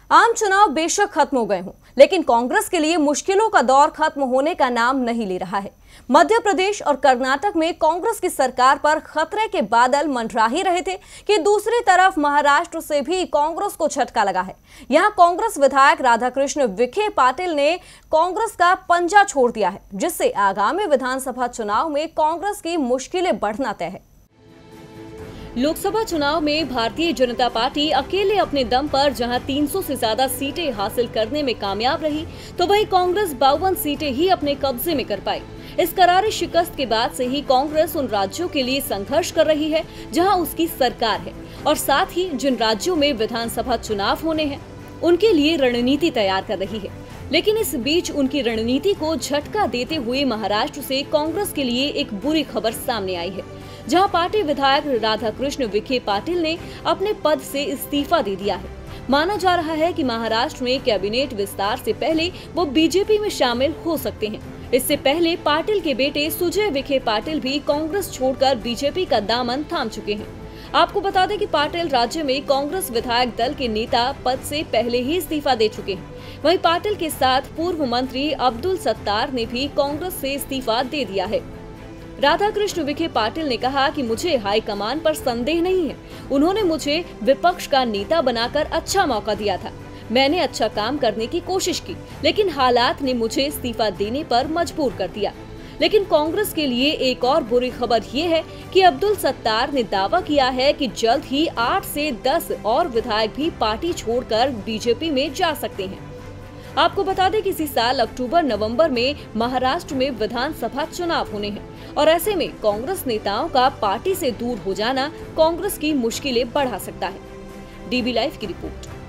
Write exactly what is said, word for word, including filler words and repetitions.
आम चुनाव बेशक खत्म हो गए हों, लेकिन कांग्रेस के लिए मुश्किलों का दौर खत्म होने का नाम नहीं ले रहा है। मध्य प्रदेश और कर्नाटक में कांग्रेस की सरकार पर खतरे के बादल मंडरा ही रहे थे कि दूसरी तरफ महाराष्ट्र से भी कांग्रेस को झटका लगा है। यहां कांग्रेस विधायक राधाकृष्ण विखे पाटिल ने कांग्रेस का पंजा छोड़ दिया है, जिससे आगामी विधानसभा चुनाव में कांग्रेस की मुश्किलें बढ़ना तय है। लोकसभा चुनाव में भारतीय जनता पार्टी अकेले अपने दम पर जहां तीन सौ से ज्यादा सीटें हासिल करने में कामयाब रही, तो वहीं कांग्रेस बावन सीटें ही अपने कब्जे में कर पाई। इस करारी शिकस्त के बाद से ही कांग्रेस उन राज्यों के लिए संघर्ष कर रही है जहां उसकी सरकार है, और साथ ही जिन राज्यों में विधानसभा चुनाव होने हैं उनके लिए रणनीति तैयार कर रही है। लेकिन इस बीच उनकी रणनीति को झटका देते हुए महाराष्ट्र से कांग्रेस के लिए एक बुरी खबर सामने आई है, जहां पार्टी विधायक राधाकृष्ण विखे पाटिल ने अपने पद से इस्तीफा दे दिया है। माना जा रहा है कि महाराष्ट्र में कैबिनेट विस्तार से पहले वो बीजेपी में शामिल हो सकते हैं। इससे पहले पाटिल के बेटे सुजय विखे पाटिल भी कांग्रेस छोड़कर बीजेपी का दामन थाम चुके हैं। आपको बता दें कि पाटिल राज्य में कांग्रेस विधायक दल के नेता पद से पहले ही इस्तीफा दे चुके हैं। वहीं पाटिल के साथ पूर्व मंत्री अब्दुल सत्तार ने भी कांग्रेस से इस्तीफा दे दिया है। राधाकृष्ण विखे पाटिल ने कहा कि मुझे हाईकमान पर संदेह नहीं है। उन्होंने मुझे विपक्ष का नेता बनाकर अच्छा मौका दिया था। मैंने अच्छा काम करने की कोशिश की, लेकिन हालात ने मुझे इस्तीफा देने पर मजबूर कर दिया। लेकिन कांग्रेस के लिए एक और बुरी खबर ये है कि अब्दुल सत्तार ने दावा किया है कि जल्द ही आठ से दस और विधायक भी पार्टी छोड़कर बीजेपी में जा सकते हैं। आपको बता दें कि इसी साल अक्टूबर नवंबर में महाराष्ट्र में विधानसभा चुनाव होने हैं, और ऐसे में कांग्रेस नेताओं का पार्टी से दूर हो जाना कांग्रेस की मुश्किलें बढ़ा सकता है। डीबी लाइव की रिपोर्ट।